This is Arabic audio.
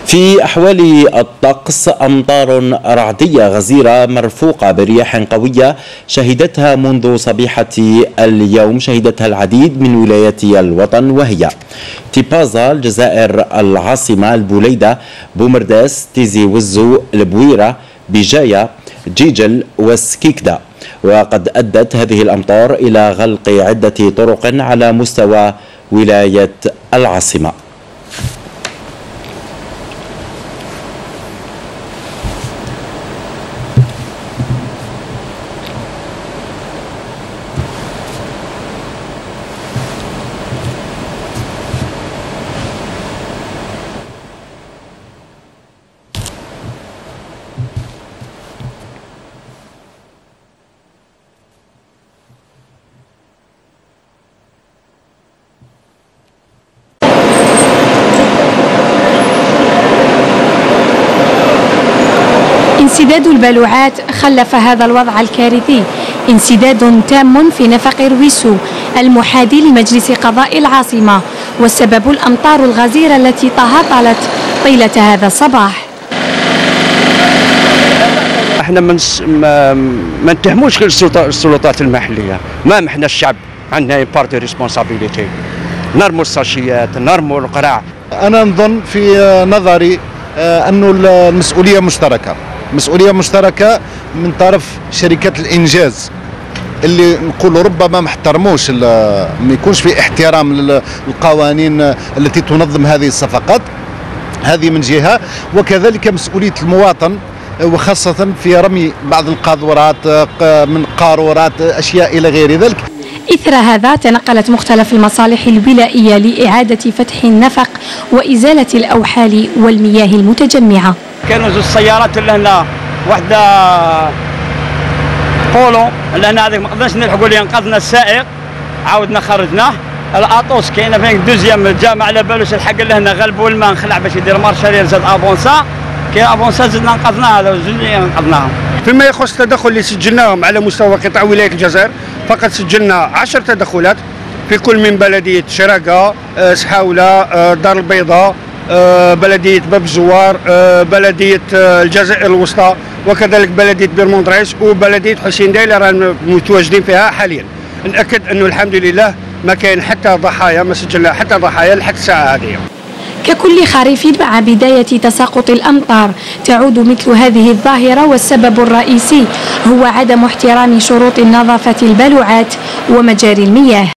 في أحوال الطقس، أمطار رعدية غزيرة مرفوقة برياح قوية شهدتها منذ صبيحة اليوم العديد من ولايات الوطن، وهي تيبازا الجزائر، العاصمة البوليدة، بومرداس، تيزي وزو، البويرة، بجاية، جيجل وسكيكدا. وقد أدت هذه الأمطار إلى غلق عدة طرق على مستوى ولاية العاصمة. انسداد البلوعات خلف هذا الوضع الكارثي، انسداد تام في نفق رويسو المحاذي لمجلس قضاء العاصمة، والسبب الأمطار الغزيرة التي تهاطلت طيلة هذا الصباح. احنا ما نتهموش السلطات المحلية، ما احنا الشعب عندنا بارتي ريسبونسابيليتي، نرموا الساشيات، نرموا القرع. أنا نظن في نظري أنه المسؤولية مشتركة من طرف شركات الإنجاز اللي نقول ربما ما احترموش، ما يكونش في احترام للقوانين التي تنظم هذه الصفقات، هذه من جهة، وكذلك مسؤولية المواطن، وخاصة في رمي بعض القاذورات من قارورات أشياء إلى غير ذلك. إثر هذا تنقلت مختلف المصالح الولائية لإعادة فتح النفق وإزالة الأوحال والمياه المتجمعة. كانوا زوج سيارات اللي هنا، واحدة بولو اللي هنا هذيك ما قدرناش نلحقوا اللي انقذنا السائق، عاودنا خرجناه. الأطوس كاينه فين دوزيام الجامع على بالوش الحق اللي هنا غلبوا الماء نخلع باش يدير مارشالير زاد افونسا، كاين افونسا زدنا انقذناه، هذا زوج اللي انقذناهم. فيما يخص التدخل اللي سجلناهم على مستوى قطاع ولاية الجزائر، فقد سجلنا 10 تدخلات في كل من بلدية شراقة، سحاولة، دار البيضاء، بلدية باب الزوار، بلدية الجزائر الوسطى، وكذلك بلدية بيرموندريس وبلدية حسين دايلة رانا متواجدين فيها حاليا. نأكد أنه الحمد لله ما كاين حتى ضحايا، ما سجلنا حتى ضحايا لحد الساعة هذه. ككل خريف مع بداية تساقط الأمطار تعود مثل هذه الظاهرة، والسبب الرئيسي هو عدم احترام شروط نظافة البلوعات ومجاري المياه.